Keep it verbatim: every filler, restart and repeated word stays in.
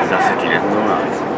打席連続なんです。